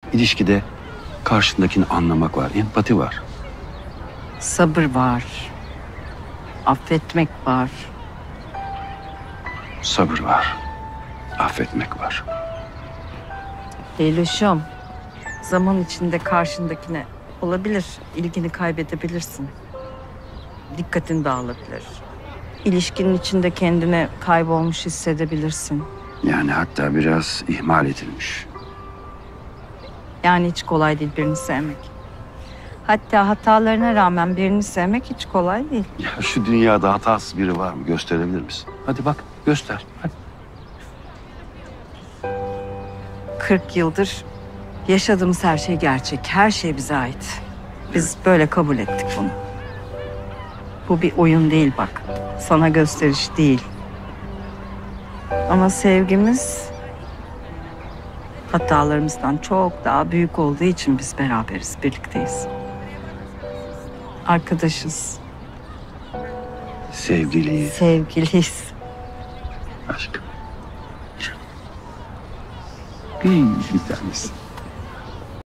İlişkide karşındakini anlamak var, empati var. Sabır var. Affetmek var. Sabır var, affetmek var. Leylüşüm, zaman içinde karşındakine olabilir, ilgini kaybedebilirsin. Dikkatin dağılabilir. İlişkinin içinde kendini kaybolmuş hissedebilirsin. Yani hatta biraz ihmal edilmiş. Yani hiç kolay değil birini sevmek. Hatta hatalarına rağmen birini sevmek hiç kolay değil. Ya şu dünyada hatasız biri var mı? Gösterebilir misin? Hadi bak, göster. Hadi. 40 yıldır yaşadığımız her şey gerçek. Her şey bize ait. Biz böyle kabul ettik bunu. Bu bir oyun değil bak. Sana gösteriş değil. Ama sevgimiz hatalarımızdan çok daha büyük olduğu için biz beraberiz, birlikteyiz. Arkadaşız, Sevgili, sevgiliyiz. aşk. Bir tanesi.